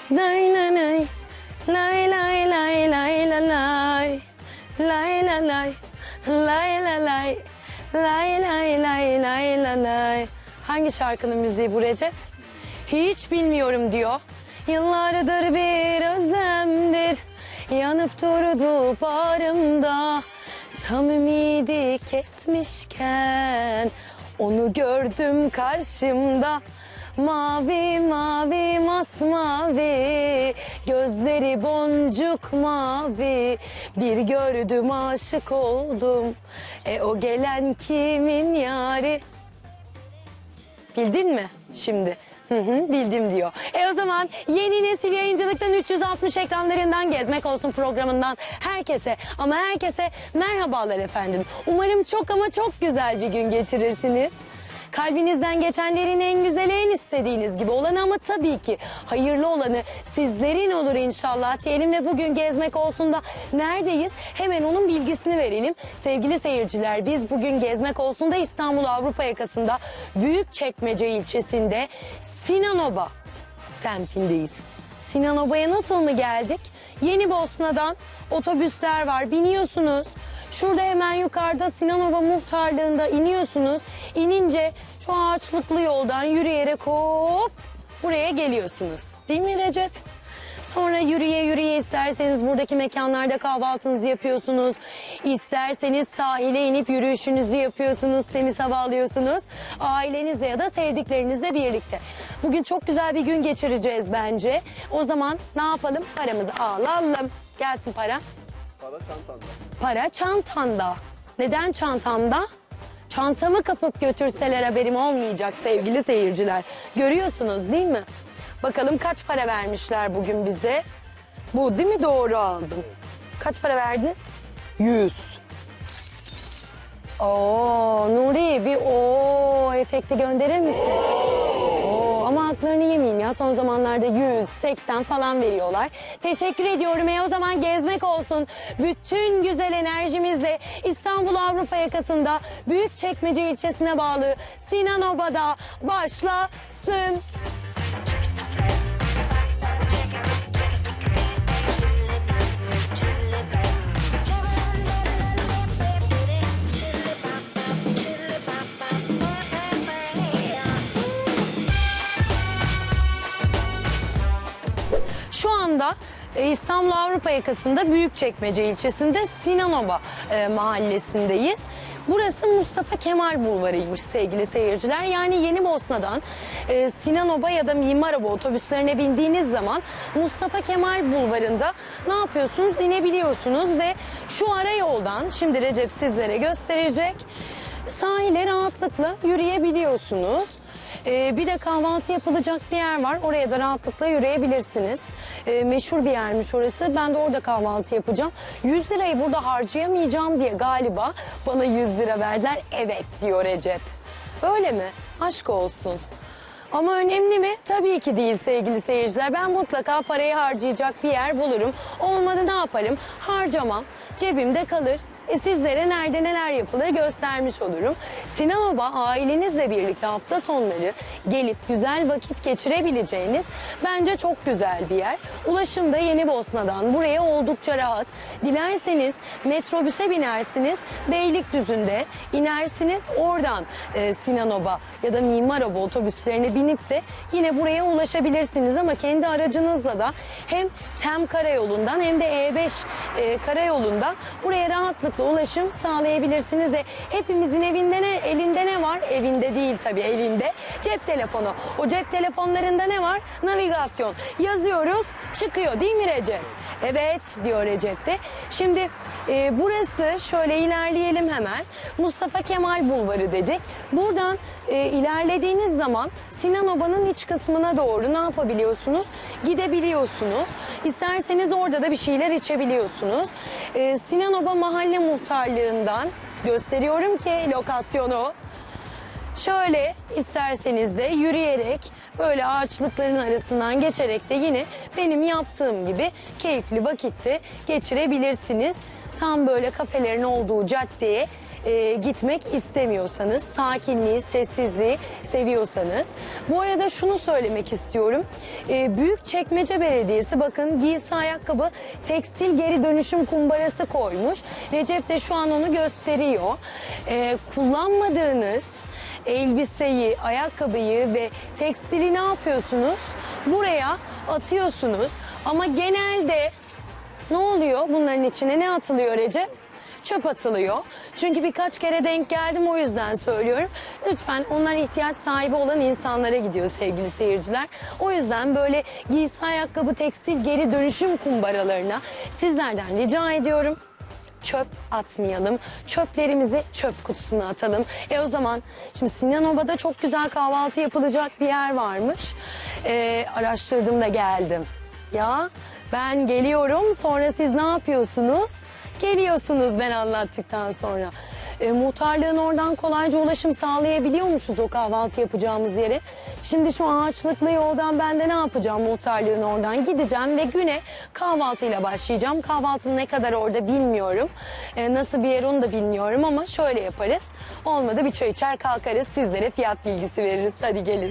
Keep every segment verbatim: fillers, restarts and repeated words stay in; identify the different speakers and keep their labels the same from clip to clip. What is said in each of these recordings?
Speaker 1: Lay lay lay. Lay lay lay lay lay lay. Lay lay lay. Lay lay lay. Lay lay lay lay lay lay. Hangi şarkının müziği bu Recep? Hiç bilmiyorum diyor. Yıllardır bir özlemdir. Yanıp durdu bağrımda. Tam ümidi kesmişken onu gördüm karşımda. Mavi mavi masmavi, gözleri boncuk mavi. Bir gördüm aşık oldum. E o gelen kimin yari? Bildin mi şimdi? Hı hı, bildim diyor. E o zaman yeni nesil yayıncılıktan üç yüz altmış ekranlarından Gezmek Olsun programından herkese ama herkese merhabalar efendim. Umarım çok ama çok güzel bir gün geçirirsiniz. Kalbinizden geçenlerin en güzeli, en istediğiniz gibi olanı ama tabii ki hayırlı olanı sizlerin olur inşallah diyelim ve bugün Gezmek Olsun da neredeyiz? Hemen onun bilgisini verelim. Sevgili seyirciler, biz bugün Gezmek Olsun da İstanbul Avrupa yakasında Büyükçekmece ilçesinde Sinanoba semtindeyiz. Sinanoba'ya nasıl mı geldik? Yenibosna'dan otobüsler var, biniyorsunuz. Şurada hemen yukarıda Sinanoba muhtarlığında iniyorsunuz. İnince şu ağaçlıklı yoldan yürüyerek hop buraya geliyorsunuz. Değil mi Recep? Sonra yürüye yürüye isterseniz buradaki mekanlarda kahvaltınızı yapıyorsunuz. İsterseniz sahile inip yürüyüşünüzü yapıyorsunuz, temiz hava alıyorsunuz. Ailenizle ya da sevdiklerinizle birlikte. Bugün çok güzel bir gün geçireceğiz bence. O zaman ne yapalım? Paramızı alalım. Gelsin para.
Speaker 2: Para çantanda.
Speaker 1: Para çantanda. Neden çantamda? Çantamı kapıp götürseler haberim olmayacak sevgili seyirciler. Görüyorsunuz değil mi? Bakalım kaç para vermişler bugün bize. Bu değil mi? Doğru aldım. Kaç para verdiniz? Yüz. Oo Nuri bir o efekti gönderir misin? Oo, ama haklarını yemeyeyim ya. Son zamanlarda yüz seksen falan veriyorlar. Teşekkür ediyorum. E o zaman Gezmek Olsun. Bütün güzel enerjimizle İstanbul Avrupa yakasında Büyükçekmece ilçesine bağlı Sinanoba'da başlasın. Şu anda İstanbul Avrupa yakasında Büyükçekmece ilçesinde Sinanoba e, mahallesindeyiz. Burası Mustafa Kemal Bulvarı'ymış sevgili seyirciler. Yani Yenibosna'dan e, Sinanoba ya da Mimaraba otobüslerine bindiğiniz zaman Mustafa Kemal Bulvarı'nda ne yapıyorsunuz? İnebiliyorsunuz ve şu ara yoldan şimdi Recep sizlere gösterecek. Sahile rahatlıkla yürüyebiliyorsunuz. Ee, bir de kahvaltı yapılacak bir yer var. Oraya da rahatlıkla yürüyebilirsiniz. Ee, meşhur bir yermiş orası. Ben de orada kahvaltı yapacağım. yüz lirayı burada harcayamayacağım diye galiba bana yüz lira verdiler. Evet diyor Recep. Öyle mi? Aşk olsun. Ama önemli mi? Tabii ki değil sevgili seyirciler. Ben mutlaka parayı harcayacak bir yer bulurum. Olmadı ne yaparım? Harcamam. Cebimde kalır. E sizlere nerede neler yapılır göstermiş olurum. Sinanoba ailenizle birlikte hafta sonları gelip güzel vakit geçirebileceğiniz bence çok güzel bir yer. Ulaşım da Yenibosna'dan buraya oldukça rahat. Dilerseniz metrobüse binersiniz, Beylikdüzü'nde inersiniz. Oradan e, Sinanoba ya da Mimaraba otobüslerine binip de yine buraya ulaşabilirsiniz. Ama kendi aracınızla da hem TEM karayolundan hem de E beş e, karayolundan buraya rahatlıkla ulaşım sağlayabilirsiniz. E, hepimizin evinde ne, elinde ne var? Evinde değil tabii, elinde. Cep telefonu. O cep telefonlarında ne var? Navigasyon. Yazıyoruz, çıkıyor değil mi Recep? Evet diyor Recep de. Şimdi e, burası şöyle ilerleyelim hemen. Mustafa Kemal Bulvarı dedik. Buradan e, ilerlediğiniz zaman Sinanoba'nın iç kısmına doğru ne yapabiliyorsunuz? Gidebiliyorsunuz. İsterseniz orada da bir şeyler içebiliyorsunuz. E, Sinanoba Mahalle Muhtarlığından gösteriyorum ki lokasyonu. Şöyle isterseniz de yürüyerek böyle ağaçlıkların arasından geçerek de yine benim yaptığım gibi keyifli vakitte geçirebilirsiniz. Tam böyle kafelerin olduğu caddeye e, gitmek istemiyorsanız, sakinliği, sessizliği seviyorsanız. Bu arada şunu söylemek istiyorum. E, Büyükçekmece Belediyesi bakın giysi, ayakkabı, tekstil geri dönüşüm kumbarası koymuş. Recep de şu an onu gösteriyor. E, kullanmadığınız elbiseyi, ayakkabıyı ve tekstili ne yapıyorsunuz? Buraya atıyorsunuz. Ama genelde ne oluyor? Bunların içine ne atılıyor Recep? Çöp atılıyor. Çünkü birkaç kere denk geldim, o yüzden söylüyorum. Lütfen, onlar ihtiyaç sahibi olan insanlara gidiyor sevgili seyirciler. O yüzden böyle giysi, ayakkabı, tekstil geri dönüşüm kumbaralarına sizlerden rica ediyorum. Çöp atmayalım. Çöplerimizi çöp kutusuna atalım. E o zaman şimdi Sinan Oba'da çok güzel kahvaltı yapılacak bir yer varmış. E, araştırdım da geldim. Ya ben geliyorum, sonra siz ne yapıyorsunuz? Geliyorsunuz ben anlattıktan sonra. E, muhtarlığın oradan kolayca ulaşım sağlayabiliyormuşuz o kahvaltı yapacağımız yere. Şimdi şu ağaçlıklı yoldan ben de ne yapacağım, muhtarlığın oradan gideceğim ve güne kahvaltıyla başlayacağım. Kahvaltının ne kadar orada bilmiyorum. E, nasıl bir yer onu da bilmiyorum ama şöyle yaparız. Olmadı bir çay içer kalkarız, sizlere fiyat bilgisi veririz. Hadi gelin.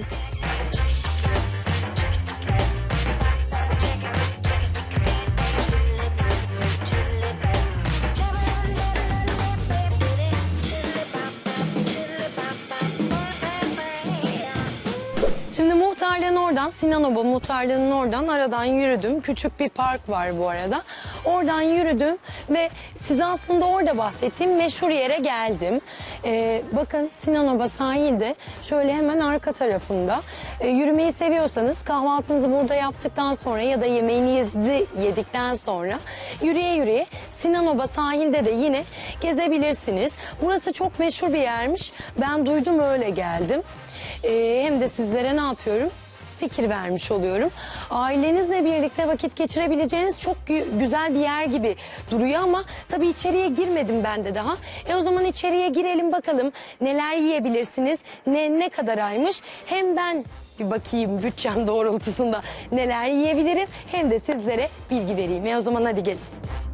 Speaker 1: Şimdi muhtarlığın oradan, Sinan Oba muhtarlığının oradan aradan yürüdüm. Küçük bir park var bu arada. Oradan yürüdüm ve size aslında orada bahsettiğim meşhur yere geldim. Ee, bakın Sinan Oba sahilde şöyle hemen arka tarafında. Ee, yürümeyi seviyorsanız kahvaltınızı burada yaptıktan sonra ya da yemeğinizi yedikten sonra yürüye yürüye Sinan Oba sahilde de yine gezebilirsiniz. Burası çok meşhur bir yermiş. Ben duydum, öyle geldim. Ee, hem de sizlere ne yapıyorum? Fikir vermiş oluyorum. Ailenizle birlikte vakit geçirebileceğiniz çok gü- güzel bir yer gibi duruyor ama tabii içeriye girmedim ben de daha. E o zaman içeriye girelim bakalım neler yiyebilirsiniz, ne ne kadar aymış. Hem ben bir bakayım bütçem doğrultusunda neler yiyebilirim, hem de sizlere bilgi vereyim. E o zaman hadi gelin.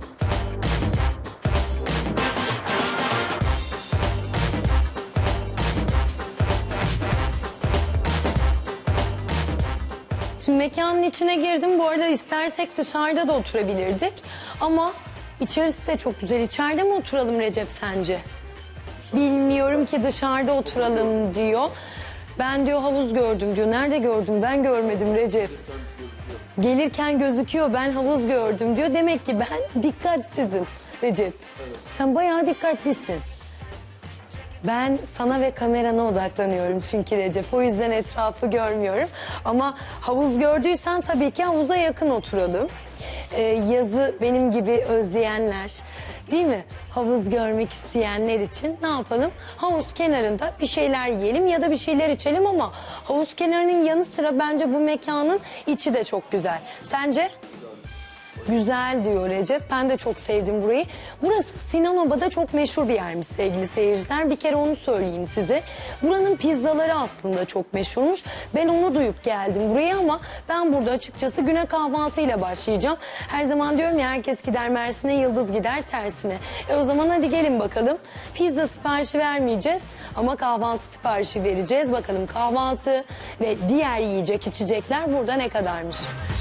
Speaker 1: Şimdi mekanın içine girdim. Bu arada istersek dışarıda da oturabilirdik. Ama içerisi de çok güzel. İçeride mi oturalım Recep sence? Bilmiyorum ki, dışarıda oturalım diyor. Ben diyor havuz gördüm diyor. Nerede gördüm? Ben görmedim Recep. Gelirken gözüküyor, ben havuz gördüm diyor. Demek ki ben dikkatsizim Recep. Sen bayağı dikkatlisin. Ben sana ve kamerana odaklanıyorum çünkü Recep. O yüzden etrafı görmüyorum. Ama havuz gördüysen tabii ki havuza yakın oturalım. Ee, yazı benim gibi özleyenler, değil mi? Havuz görmek isteyenler için ne yapalım? Havuz kenarında bir şeyler yiyelim ya da bir şeyler içelim ama havuz kenarının yanı sıra bence bu mekanın içi de çok güzel. Sence? Güzel diyor Recep. Ben de çok sevdim burayı. Burası Sinan Oba'da çok meşhur bir yermiş sevgili seyirciler. Bir kere onu söyleyeyim size. Buranın pizzaları aslında çok meşhurmuş. Ben onu duyup geldim buraya ama ben burada açıkçası güne kahvaltıyla başlayacağım. Her zaman diyorum ya, herkes gider Mersin'e, yıldız gider tersine. E o zaman hadi gelin bakalım. Pizza siparişi vermeyeceğiz ama kahvaltı siparişi vereceğiz. Bakalım kahvaltı ve diğer yiyecek içecekler burada ne kadarmış?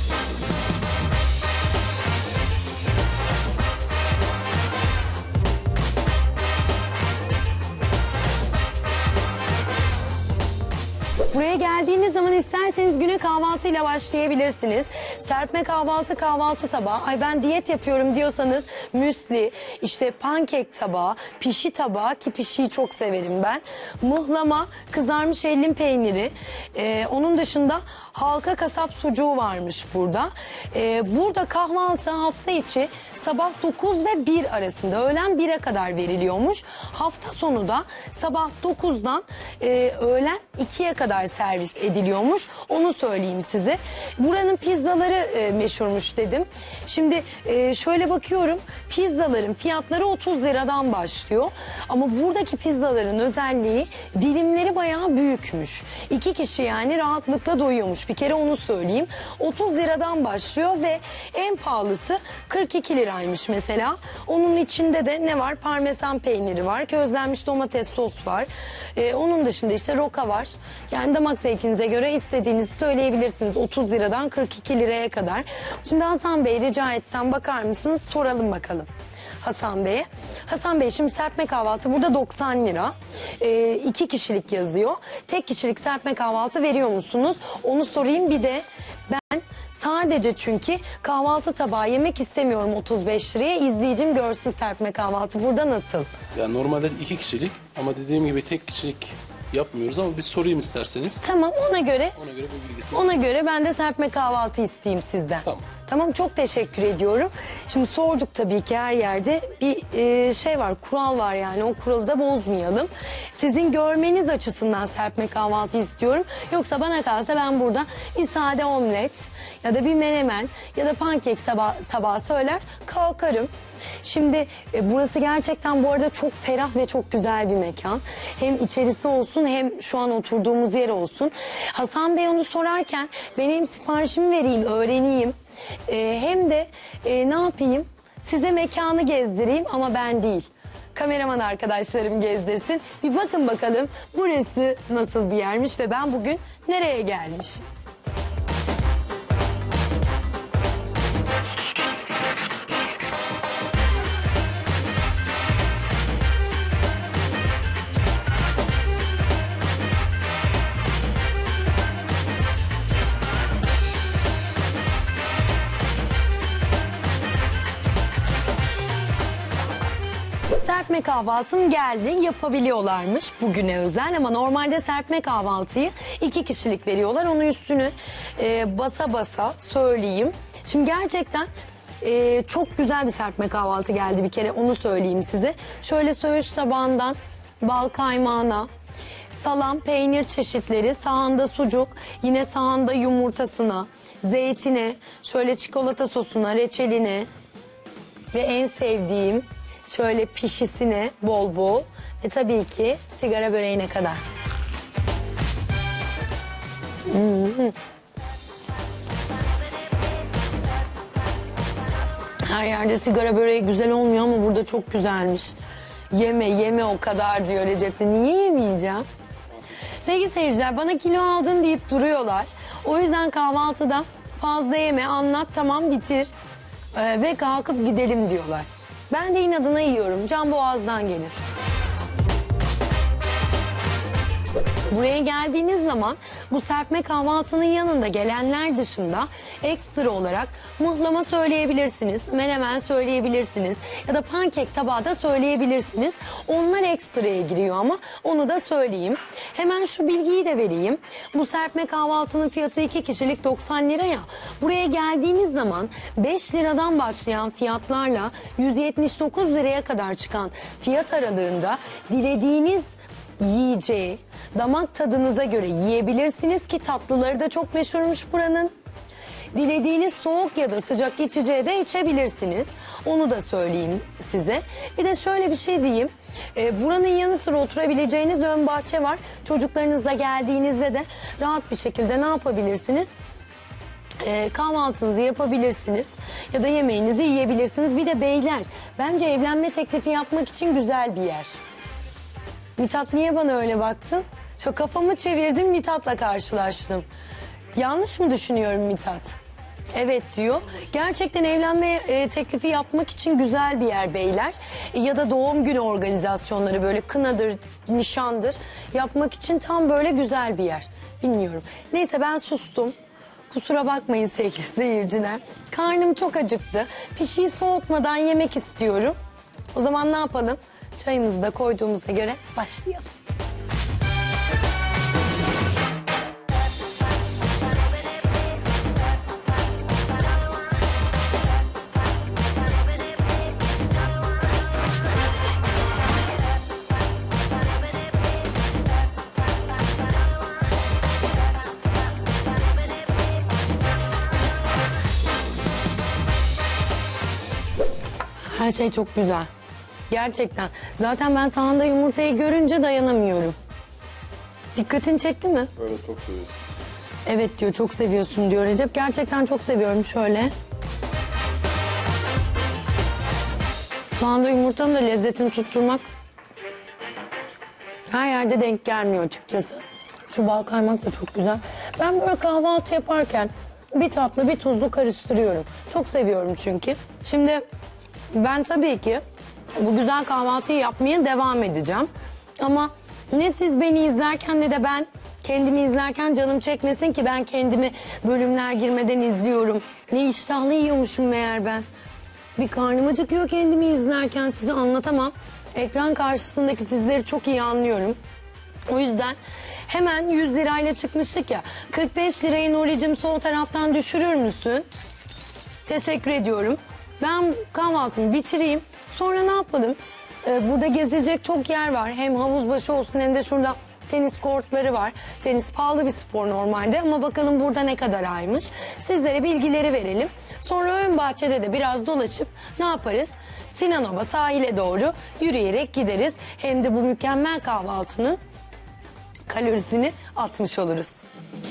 Speaker 1: Buraya geldiğiniz zaman isterseniz güne kahvaltıyla başlayabilirsiniz. Serpme kahvaltı, kahvaltı tabağı. Ay ben diyet yapıyorum diyorsanız müsli, işte pankek tabağı, pişi tabağı, ki pişiyi çok severim ben. Mıhlama, kızarmış hellim peyniri. Ee, onun dışında halka kasap sucuğu varmış burada. Ee, burada kahvaltı hafta içi sabah dokuz ve bir arasında, öğlen bire kadar veriliyormuş. Hafta sonu da sabah dokuzdan e, öğlen ikiye kadar servis ediliyormuş. Onu söyleyeyim size. Buranın pizzaları pizzaları e, meşhurmuş dedim. Şimdi e, şöyle bakıyorum, pizzaların fiyatları otuz liradan başlıyor. Ama buradaki pizzaların özelliği dilimleri bayağı büyükmüş. İki kişi yani rahatlıkla doyuyormuş. Bir kere onu söyleyeyim. otuz liradan başlıyor ve en pahalısı kırk iki liraymış mesela. Onun içinde de ne var? Parmesan peyniri var, közlenmiş domates sos var. Ee, onun dışında işte roka var. Yani damak zevkinize göre istediğinizi söyleyebilirsiniz. otuz liradan kırk iki liraya kadar. Şimdi Hasan Bey, rica etsem bakar mısınız? Soralım bakalım Hasan Bey'e. Hasan Bey, şimdi serpme kahvaltı burada doksan lira. Ee, iki kişilik yazıyor. Tek kişilik serpme kahvaltı veriyor musunuz? Onu sorayım. Bir de ben sadece çünkü kahvaltı tabağı yemek istemiyorum otuz beş liraya. İzleyicim görsün serpme kahvaltı burada nasıl?
Speaker 2: Ya normalde iki kişilik ama dediğim gibi tek kişilik yapmıyoruz ama bir sorayım isterseniz.
Speaker 1: Tamam, ona göre
Speaker 2: Ona göre bir bilgisini.
Speaker 1: ona göre ben de serpme kahvaltı isteyeyim sizden.
Speaker 2: Tamam.
Speaker 1: Tamam, çok teşekkür ediyorum. Şimdi sorduk tabii ki, her yerde bir e, şey var, kural var yani, o kuralı da bozmayalım. Sizin görmeniz açısından serpme kahvaltı istiyorum. Yoksa bana kalsa ben burada bir sade omlet ya da bir menemen ya da pankek tabağı söyler kalkarım. Şimdi e, burası gerçekten bu arada çok ferah ve çok güzel bir mekan. Hem içerisi olsun hem şu an oturduğumuz yer olsun. Hasan Bey onu sorarken ben hem siparişimi vereyim, öğreneyim. E, hem de e, ne yapayım? Size mekanı gezdireyim ama ben değil. Kameraman arkadaşlarım gezdirsin. Bir bakın bakalım burası nasıl bir yermiş ve ben bugün nereye gelmişim? Serpme kahvaltım geldi. Yapabiliyorlarmış bugüne özel ama normalde serpme kahvaltıyı iki kişilik veriyorlar. Onun üstünü e, basa basa söyleyeyim. Şimdi gerçekten e, çok güzel bir serpme kahvaltı geldi, bir kere onu söyleyeyim size. Şöyle söğüş tabağından bal kaymağına, salam, peynir çeşitleri, sahanda sucuk, yine sahanda yumurtasına, zeytine, şöyle çikolata sosuna, reçeline ve en sevdiğim şöyle pişisine bol bol ve tabii ki sigara böreğine kadar. Hmm. Her yerde sigara böreği güzel olmuyor ama burada çok güzelmiş. Yeme yeme o kadar diyor Recep de. Niye yemeyeceğim? Sevgili seyirciler, bana kilo aldın deyip duruyorlar. O yüzden kahvaltıda fazla yeme, anlat, tamam, bitir ee, ve kalkıp gidelim diyorlar. Ben de inadına yiyorum. Can boğazdan gelir. Buraya geldiğiniz zaman bu serpme kahvaltının yanında gelenler dışında ekstra olarak mıhlama söyleyebilirsiniz, menemen söyleyebilirsiniz ya da pankek tabağı da söyleyebilirsiniz. Onlar ekstraya giriyor ama onu da söyleyeyim. Hemen şu bilgiyi de vereyim. Bu serpme kahvaltının fiyatı iki kişilik doksan lira ya. Buraya geldiğiniz zaman beş liradan başlayan fiyatlarla yüz yetmiş dokuz liraya kadar çıkan fiyat aralığında dilediğiniz yiyeceği damak tadınıza göre yiyebilirsiniz ki tatlıları da çok meşhurmuş buranın. Dilediğiniz soğuk ya da sıcak içeceği de içebilirsiniz. Onu da söyleyeyim size. Bir de şöyle bir şey diyeyim. Ee, buranın yanı sıra oturabileceğiniz ön bahçe var. Çocuklarınızla geldiğinizde de rahat bir şekilde ne yapabilirsiniz? Ee, kahvaltınızı yapabilirsiniz ya da yemeğinizi yiyebilirsiniz. Bir de beyler, bence evlenme teklifi yapmak için güzel bir yer. Mithat, niye bana öyle baktın? Çok kafamı çevirdim, Mithat'la karşılaştım. Yanlış mı düşünüyorum Mithat? Evet diyor. Gerçekten evlenme e, teklifi yapmak için güzel bir yer beyler. E, ya da doğum günü organizasyonları, böyle kınadır, nişandır yapmak için tam böyle güzel bir yer. Bilmiyorum. Neyse, ben sustum. Kusura bakmayın sevgili seyirciler. Karnım çok acıktı. Pişiyi soğutmadan yemek istiyorum. O zaman ne yapalım? Çayımızı da koyduğumuza göre başlayalım. Her şey çok güzel. Gerçekten. Zaten ben sahanda yumurtayı görünce dayanamıyorum. Dikkatini çekti mi?
Speaker 3: Evet, çok seviyorum.
Speaker 1: Evet diyor, çok seviyorsun diyor Recep. Gerçekten çok seviyorum şöyle. Sahanda yumurtanın da lezzetini tutturmak her yerde denk gelmiyor açıkçası. Şu bal kaymak da çok güzel. Ben böyle kahvaltı yaparken bir tatlı bir tuzlu karıştırıyorum. Çok seviyorum çünkü. Şimdi ben tabii ki bu güzel kahvaltıyı yapmaya devam edeceğim. Ama ne siz beni izlerken ne de ben kendimi izlerken canım çekmesin ki ben kendimi bölümler girmeden izliyorum. Ne iştahlı yiyormuşum meğer ben. Bir karnım acıkıyor kendimi izlerken, size anlatamam. Ekran karşısındaki sizleri çok iyi anlıyorum. O yüzden hemen yüz lirayla çıkmıştık ya. kırk beş lirayı Nuri'cim sol taraftan düşürür müsün? Teşekkür ediyorum. Ben kahvaltımı bitireyim. Sonra ne yapalım? Ee, burada gezilecek çok yer var. Hem havuz başı olsun hem de şurada tenis kortları var. Tenis pahalı bir spor normalde ama bakalım burada ne kadar aymış. Sizlere bilgileri verelim. Sonra ön bahçede de biraz dolaşıp ne yaparız? Sinanova sahile doğru yürüyerek gideriz. Hem de bu mükemmel kahvaltının kalorisini atmış oluruz.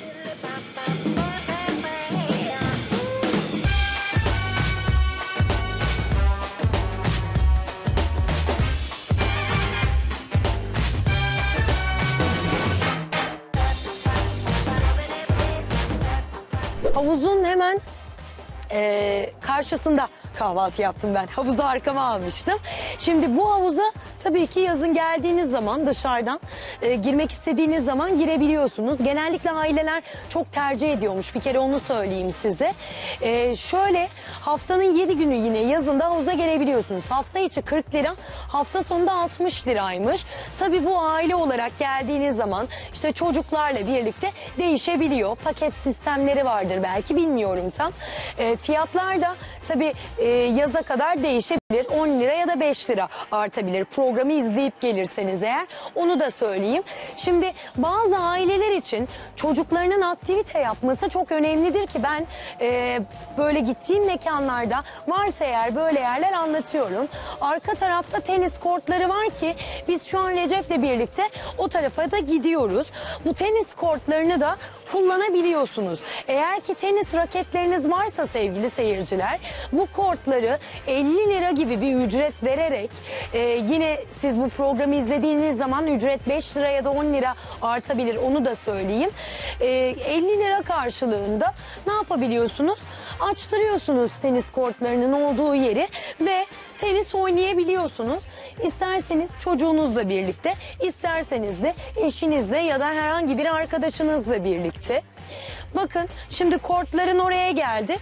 Speaker 1: Havuzun hemen e, karşısında kahvaltı yaptım ben. Havuzu arkama almıştım. Şimdi bu havuza tabii ki yazın geldiğiniz zaman dışarıdan e, girmek istediğiniz zaman girebiliyorsunuz. Genellikle aileler çok tercih ediyormuş. Bir kere onu söyleyeyim size. E, şöyle haftanın yedi günü yine yazında havuza gelebiliyorsunuz. Hafta içi kırk lira, hafta sonunda altmış liraymış. Tabii bu aile olarak geldiğiniz zaman işte çocuklarla birlikte değişebiliyor. Paket sistemleri vardır belki, bilmiyorum tam. E, fiyatlar da tabii e, yaza kadar değişebilir. on lira ya da beş lira artabilir. Programı izleyip gelirseniz eğer, onu da söyleyeyim. Şimdi bazı aileler için çocuklarının aktivite yapması çok önemlidir ki ben e, böyle gittiğim mekanlarda varsa eğer böyle yerler anlatıyorum. Arka tarafta tenis kortları var ki biz şu an Recep'le birlikte o tarafa da gidiyoruz. Bu tenis kortlarını da kullanabiliyorsunuz. Eğer ki tenis raketleriniz varsa sevgili seyirciler, bu kortları elli lira gibi bir ücret vererek e, yine siz bu programı izlediğiniz zaman ücret beş lira ya da on lira artabilir, onu da söyleyeyim. E, elli lira karşılığında ne yapabiliyorsunuz? Açtırıyorsunuz tenis kortlarının olduğu yeri ve tenis oynayabiliyorsunuz. İsterseniz çocuğunuzla birlikte, isterseniz de eşinizle ya da herhangi bir arkadaşınızla birlikte. Bakın şimdi kortların oraya geldik.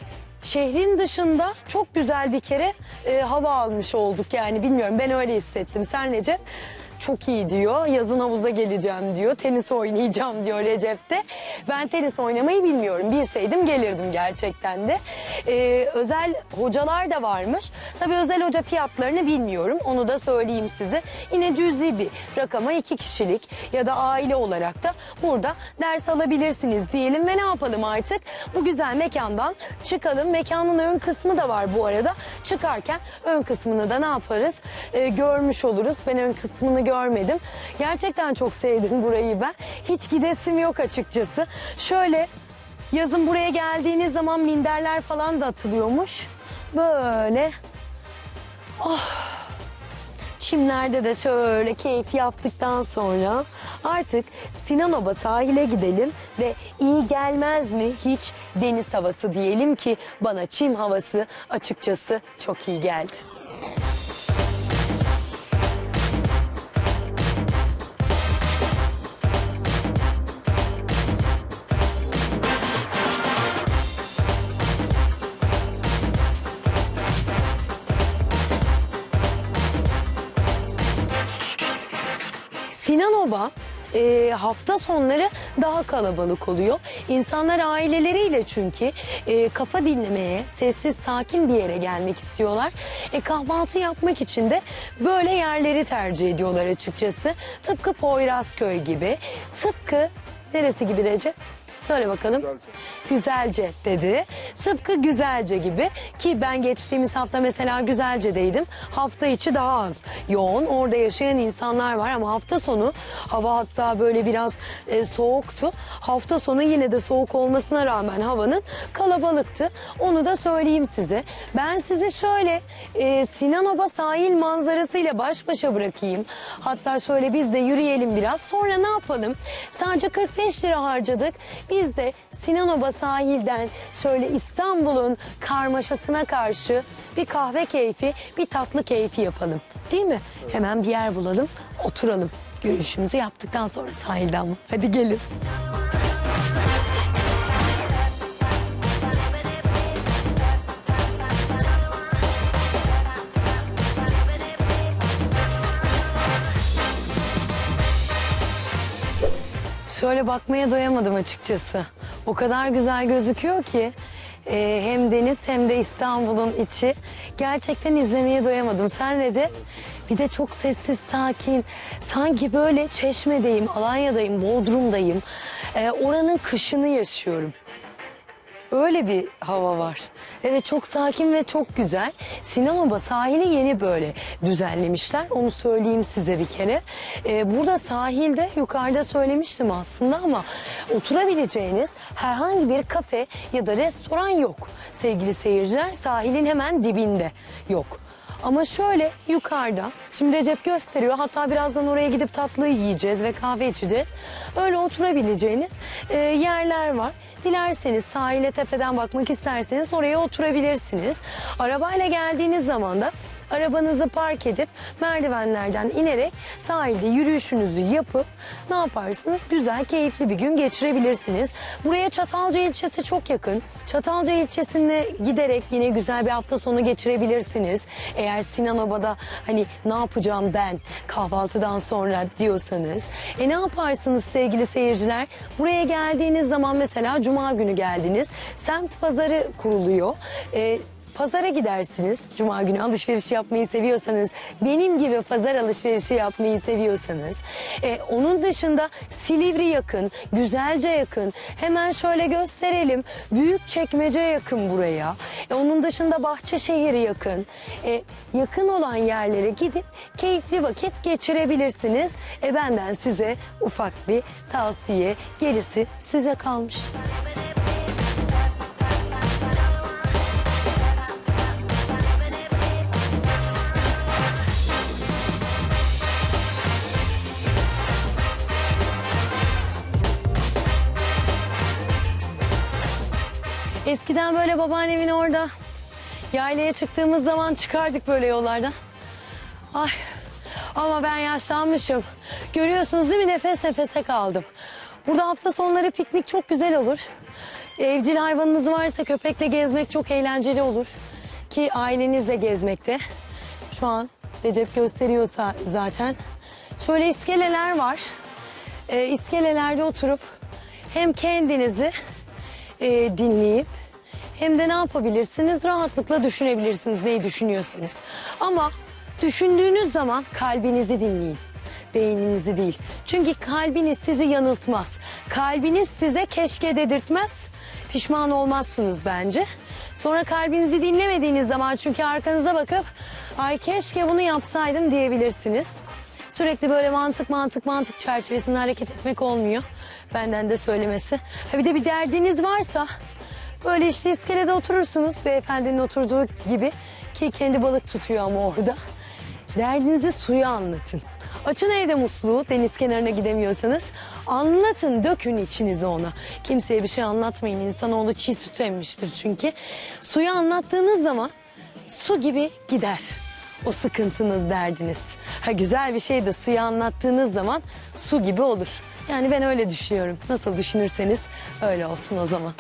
Speaker 1: Şehrin dışında çok güzel bir kere e, hava almış olduk yani, bilmiyorum, ben öyle hissettim. Sen Recep? Çok iyi diyor. Yazın havuza geleceğim diyor. Tenis oynayacağım diyor Recep de. Ben tenis oynamayı bilmiyorum. Bilseydim gelirdim gerçekten de. Ee, özel hocalar da varmış. Tabii özel hoca fiyatlarını bilmiyorum. Onu da söyleyeyim size. Yine cüzi bir rakama iki kişilik ya da aile olarak da burada ders alabilirsiniz diyelim ve ne yapalım artık? Bu güzel mekandan çıkalım. Mekanın ön kısmı da var bu arada. Çıkarken ön kısmını da ne yaparız? Ee, görmüş oluruz. Ben ön kısmını görmedim. Gerçekten çok sevdim burayı ben. Hiç gidesim yok açıkçası. Şöyle yazın buraya geldiğiniz zaman minderler falan da atılıyormuş. Böyle. Oh. Çimlerde de şöyle keyif yaptıktan sonra artık Sinanova sahile gidelim ve iyi gelmez mi hiç deniz havası diyelim ki bana çim havası açıkçası çok iyi geldi. Sinanova e, hafta sonları daha kalabalık oluyor. İnsanlar aileleriyle çünkü e, kafa dinlemeye, sessiz sakin bir yere gelmek istiyorlar. E, kahvaltı yapmak için de böyle yerleri tercih ediyorlar açıkçası. Tıpkı Poyrazköy gibi, tıpkı neresi gibi Recep? Söyle bakalım. Güzelce. Güzelce dedi. Tıpkı Güzelce gibi ki ben geçtiğimiz hafta mesela Güzelce'deydim. Hafta içi daha az yoğun. Orada yaşayan insanlar var ama hafta sonu hava hatta böyle biraz e, soğuktu. Hafta sonu yine de soğuk olmasına rağmen havanın kalabalıktı. Onu da söyleyeyim size. Ben sizi şöyle e, Sinanoba sahil manzarasıyla baş başa bırakayım. Hatta şöyle biz de yürüyelim biraz. Sonra ne yapalım? Sadece kırk beş lira harcadık. Biz de Sinanoba sahilden şöyle İstanbul'un karmaşasına karşı bir kahve keyfi, bir tatlı keyfi yapalım. Değil mi? Hemen bir yer bulalım, oturalım. Görüşümüzü yaptıktan sonra sahilden mi? Hadi gelin. Şöyle bakmaya doyamadım açıkçası. O kadar güzel gözüküyor ki e, hem deniz hem de İstanbul'un içi. Gerçekten izlemeye doyamadım. Sen Recep? Bir de çok sessiz, sakin. Sanki böyle Çeşme'deyim, Alanya'dayım, Bodrum'dayım. E, oranın kışını yaşıyorum. Öyle bir hava var. Evet, çok sakin ve çok güzel. Sinanoba sahili yeni böyle düzenlemişler. Onu söyleyeyim size bir kere. Ee, burada sahilde yukarıda söylemiştim aslında ama oturabileceğiniz herhangi bir kafe ya da restoran yok. Sevgili seyirciler, sahilin hemen dibinde yok. Ama şöyle yukarıda, şimdi Recep gösteriyor, hatta birazdan oraya gidip tatlı yiyeceğiz ve kahve içeceğiz. Öyle oturabileceğiniz e, yerler var. Dilerseniz sahile tepeden bakmak isterseniz oraya oturabilirsiniz. Arabayla geldiğiniz zaman da arabanızı park edip merdivenlerden inerek sahilde yürüyüşünüzü yapıp ne yaparsınız? Güzel, keyifli bir gün geçirebilirsiniz. Buraya Çatalca ilçesi çok yakın. Çatalca ilçesine giderek yine güzel bir hafta sonu geçirebilirsiniz. Eğer Sinanoba'da hani ne yapacağım ben kahvaltıdan sonra diyorsanız. E ne yaparsınız sevgili seyirciler? Buraya geldiğiniz zaman mesela Cuma günü geldiniz. Semt pazarı kuruluyor. E, Pazara gidersiniz. Cuma günü alışveriş yapmayı seviyorsanız, benim gibi pazar alışverişi yapmayı seviyorsanız. E, onun dışında Silivri yakın, Güzelce yakın. Hemen şöyle gösterelim. Büyükçekmece yakın buraya. E, onun dışında Bahçeşehir yakın. E, yakın olan yerlere gidip keyifli vakit geçirebilirsiniz. E, benden size ufak bir tavsiye. Gerisi size kalmış. Eskiden böyle babaannemin orada yaylaya çıktığımız zaman çıkardık böyle yollardan. Ay ama ben yaşlanmışım. Görüyorsunuz değil mi? Nefes nefese kaldım. Burada hafta sonları piknik çok güzel olur. Evcil hayvanınız varsa köpekle gezmek çok eğlenceli olur. Ki ailenizle gezmekte. Şu an Recep gösteriyorsa zaten. Şöyle iskeleler var. Ee, iskelelerde oturup hem kendinizi e, dinleyip hem de ne yapabilirsiniz? Rahatlıkla düşünebilirsiniz neyi düşünüyorsanız. Ama düşündüğünüz zaman kalbinizi dinleyin. Beyninizi değil. Çünkü kalbiniz sizi yanıltmaz. Kalbiniz size keşke dedirtmez. Pişman olmazsınız bence. Sonra kalbinizi dinlemediğiniz zaman çünkü arkanıza bakıp ay keşke bunu yapsaydım diyebilirsiniz. Sürekli böyle mantık mantık mantık çerçevesinde hareket etmek olmuyor. Benden de söylemesi. Ha bir de bir derdiniz varsa böyle işte iskelede oturursunuz. Beyefendinin oturduğu gibi ki kendi balık tutuyor ama orada. Derdinizi suya anlatın. Açın evde musluğu, deniz kenarına gidemiyorsanız. Anlatın, dökün içinizi ona. Kimseye bir şey anlatmayın. İnsanoğlu çiğ süt emmiştir çünkü. Suyu anlattığınız zaman su gibi gider. O sıkıntınız, derdiniz. Ha güzel bir şey de suyu anlattığınız zaman su gibi olur. Yani ben öyle düşünüyorum. Nasıl düşünürseniz öyle olsun o zaman.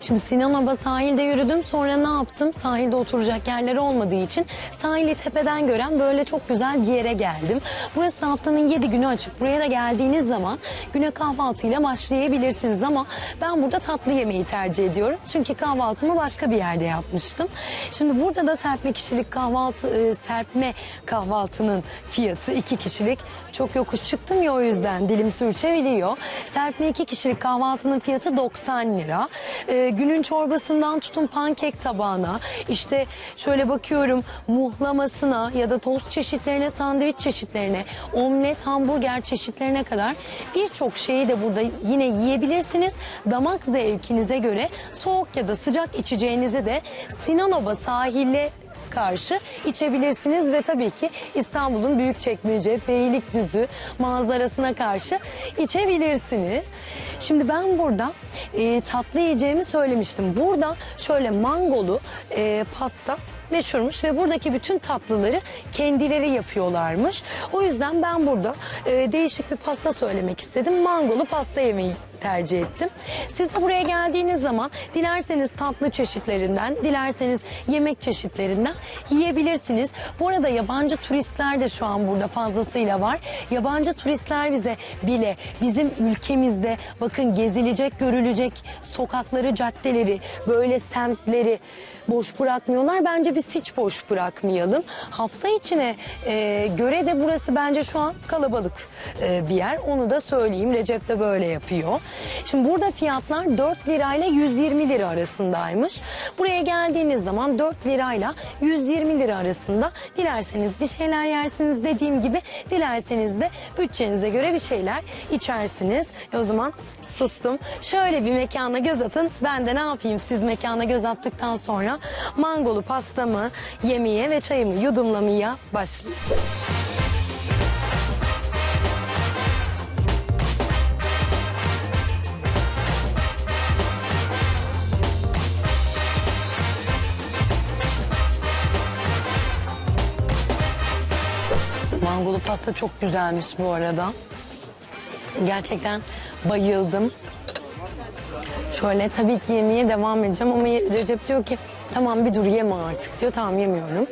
Speaker 1: Şimdi Sinanob'a sahilde yürüdüm. Sonra ne yaptım? Sahilde oturacak yerleri olmadığı için sahili tepeden gören böyle çok güzel bir yere geldim. Burası haftanın yedi günü açık. Buraya da geldiğiniz zaman güne kahvaltıyla başlayabilirsiniz ama ben burada tatlı yemeği tercih ediyorum. Çünkü kahvaltımı başka bir yerde yapmıştım. Şimdi burada da serpme kişilik kahvaltı, e, serpme kahvaltının fiyatı iki kişilik. Çok yokuş çıktım ya, o yüzden dilim sürçebiliyor. Serpme iki kişilik kahvaltının fiyatı doksan lira. E, günün çorbasından tutun pankek tabağına, işte şöyle bakıyorum muhlamasına ya da tost çeşitlerine, sandviç çeşitlerine, omlet, hamburger çeşitlerine kadar birçok şeyi de burada yine yiyebilirsiniz. Damak zevkinize göre soğuk ya da sıcak içeceğinizi de Sinanob'a sahile karşı içebilirsiniz ve tabii ki İstanbul'un Büyükçekmece, Beylikdüzü manzarasına karşı içebilirsiniz. Şimdi ben burada e, tatlı yiyeceğimi söylemiştim. Burada şöyle mangolu e, pasta meşhurmuş ve buradaki bütün tatlıları kendileri yapıyorlarmış. O yüzden ben burada e, değişik bir pasta söylemek istedim. Mangolu pasta yemeği tercih ettim. Siz de buraya geldiğiniz zaman dilerseniz tatlı çeşitlerinden, dilerseniz yemek çeşitlerinden yiyebilirsiniz. Bu arada yabancı turistler de şu an burada fazlasıyla var. Yabancı turistler bize bile bizim ülkemizde bakın gezilecek, görülecek sokakları, caddeleri, böyle semtleri boş bırakmıyorlar. Bence biz hiç boş bırakmayalım. Hafta içine e, göre de burası bence şu an kalabalık e, bir yer. Onu da söyleyeyim. Recep de böyle yapıyor. Şimdi burada fiyatlar dört lirayla yüz yirmi lira arasındaymış. Buraya geldiğiniz zaman dört lirayla yüz yirmi lira arasında dilerseniz bir şeyler yersiniz dediğim gibi, dilerseniz de bütçenize göre bir şeyler içersiniz. E o zaman sustum. Şöyle bir mekana göz atın. Ben de ne yapayım, siz mekana göz attıktan sonra mangolu pastamı yemeye ve çayımı yudumlamaya başlayayım. Mangolu pasta çok güzelmiş bu arada. Gerçekten bayıldım. Şöyle tabii ki yemeye devam edeceğim ama Recep diyor ki tamam bir dur yeme artık diyor. Tamam, yemiyorum.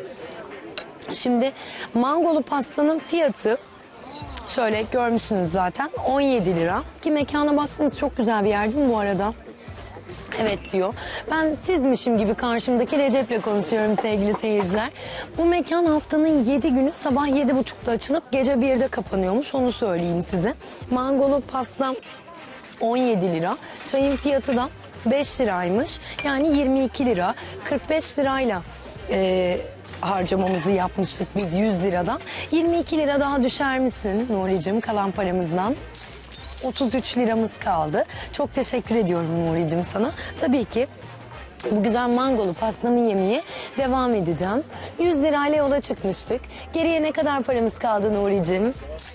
Speaker 1: Şimdi mangolu pastanın fiyatı şöyle görmüşsünüz zaten on yedi lira. Ki mekana baktınız, çok güzel bir yer değil mi bu arada? Evet diyor. Ben sizmişim gibi karşımdaki Recep'le konuşuyorum sevgili seyirciler. Bu mekan haftanın yedi günü sabah yedi buçukta açılıp gece birde kapanıyormuş, onu söyleyeyim size. Mangolu pastam on yedi lira. Çayın fiyatı da beş liraymış. Yani yirmi iki lira. kırk beş lirayla e, harcamamızı yapmıştık biz yüz liradan. yirmi iki lira daha düşer misin Nuri'cim kalan paramızdan? otuz üç liramız kaldı. Çok teşekkür ediyorum Nuri'cim sana. Tabii ki bu güzel mangolu pastamı yemeye devam edeceğim. yüz lirayla yola çıkmıştık. Geriye ne kadar paramız kaldı Nuri'cim?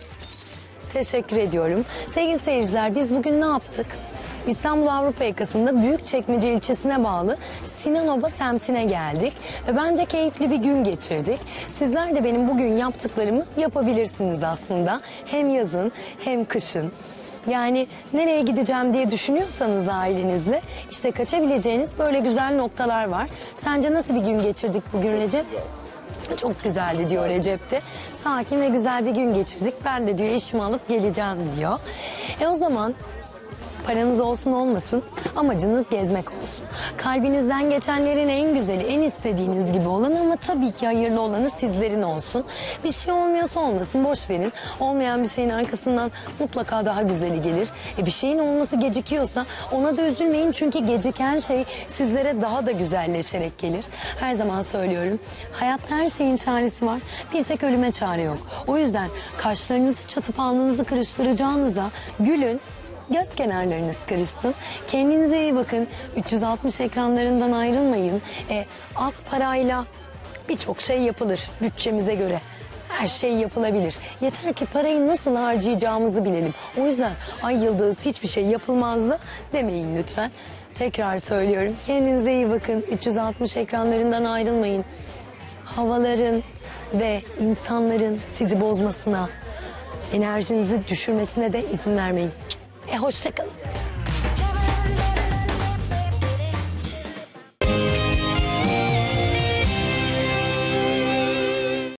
Speaker 1: Teşekkür ediyorum. Sevgili seyirciler, biz bugün ne yaptık? İstanbul Avrupa yakasında Büyükçekmece ilçesine bağlı Sinanob'a semtine geldik. Ve bence keyifli bir gün geçirdik. Sizler de benim bugün yaptıklarımı yapabilirsiniz aslında. Hem yazın hem kışın. Yani nereye gideceğim diye düşünüyorsanız ailenizle işte kaçabileceğiniz böyle güzel noktalar var. Sence nasıl bir gün geçirdik bugün Recep? Çok güzeldi diyor Recep de. Sakin ve güzel bir gün geçirdik. Ben de diyor eşimi alıp geleceğim diyor. E o zaman paranız olsun olmasın, amacınız gezmek olsun. Kalbinizden geçenlerin en güzeli, en istediğiniz gibi olan ama tabii ki hayırlı olanı sizlerin olsun. Bir şey olmuyorsa olmasın, boş verin. Olmayan bir şeyin arkasından mutlaka daha güzeli gelir. E bir şeyin olması gecikiyorsa ona da üzülmeyin, çünkü geciken şey sizlere daha da güzelleşerek gelir. Her zaman söylüyorum, hayatta her şeyin çaresi var. Bir tek ölüme çare yok. O yüzden kaşlarınızı çatıp alnınızı kırıştıracağınıza gülün. Göz kenarlarınız karışsın. Kendinize iyi bakın. üç yüz altmış ekranlarından ayrılmayın. E, az parayla birçok şey yapılır bütçemize göre. Her şey yapılabilir. Yeter ki parayı nasıl harcayacağımızı bilelim. O yüzden ay yıldız hiçbir şey yapılmaz da demeyin lütfen. Tekrar söylüyorum. Kendinize iyi bakın. üç yüz altmış ekranlarından ayrılmayın. Havaların ve insanların sizi bozmasına, enerjinizi düşürmesine de izin vermeyin. E hoşça kalın.